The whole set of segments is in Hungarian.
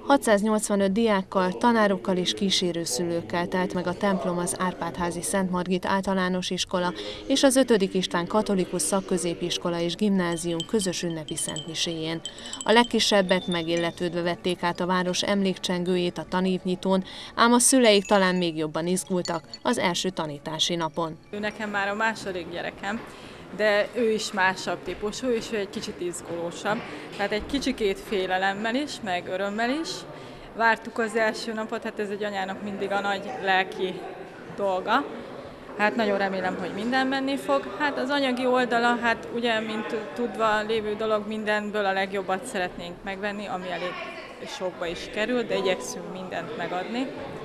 685 diákkal, tanárokkal és kísérőszülőkkel telt meg a templom az Árpád-házi Szent Margit Általános Iskola és az 5. István Katolikus Szakközépiskola és Gimnázium közös ünnepi szentmiséjén. A legkisebbek megilletődve vették át a város emlékcsengőjét a tanévnyitón, ám a szüleik talán még jobban izgultak az első tanítási napon. Ő nekem már a második gyerekem, de ő is másabb típusú, és ő egy kicsit izgulósabb. Tehát egy kicsikét félelemmel is, meg örömmel is. Vártuk az első napot, hát ez egy anyának mindig a nagy lelki dolga. Hát nagyon remélem, hogy minden menni fog. Hát az anyagi oldala, hát ugye, mint tudva lévő dolog, mindenből a legjobbat szeretnénk megvenni, ami elég sokba is kerül, de igyekszünk mindent megadni.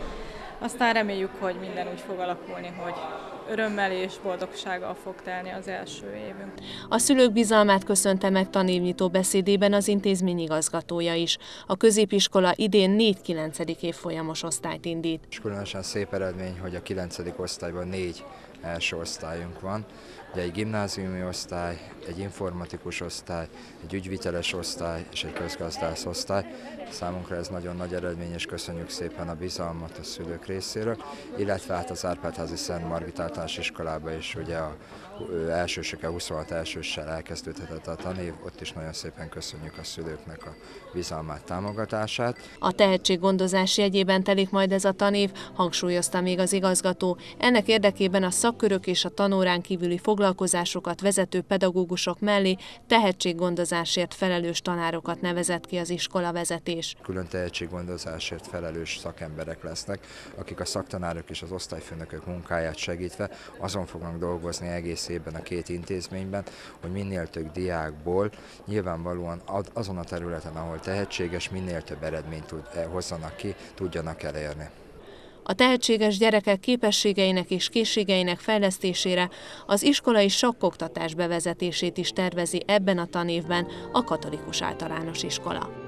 Aztán reméljük, hogy minden úgy fog alakulni, hogy örömmel és boldogsággal fog telni az első évünk. A szülők bizalmát köszönte meg tanévnyitó beszédében az intézmény igazgatója is. A középiskola idén 4 9. évfolyamos osztályt indít. És különösen szép eredmény, hogy a 9. osztályban 4 első osztályunk van. Ugye egy gimnáziumi osztály, egy informatikus osztály, egy ügyviteles osztály és egy közgazdász osztály. Számunkra ez nagyon nagy eredmény, és köszönjük szépen a bizalmat a szülők részéről, illetve hát az Árpád-házi Szent Margit Általános Iskolába is ugye a elsősökkel, 26 elsőssel elkezdődhetett a tanév, ott is nagyon szépen köszönjük a szülőknek a bizalmát, támogatását. A tehetséggondozás jegyében telik majd ez a tanév, hangsúlyozta még az igazgató. Ennek érdekében a szakkörök és a tanórán kívüli foglalkozásokat vezető pedagógusok mellé tehetséggondozásért felelős tanárokat nevezett ki az iskola vezetés. Külön tehetséggondozásért felelős szakemberek lesznek, akik a szaktanárok és az osztályfőnökök munkáját segítve azon fognak dolgozni egész évben a két intézményben, hogy minél több diákból nyilvánvalóan azon a területen, ahol tehetséges, minél több eredményt hozzanak ki, tudjanak elérni. A tehetséges gyerekek képességeinek és készségeinek fejlesztésére az iskolai sakkoktatás bevezetését is tervezi ebben a tanévben a Katolikus Általános Iskola.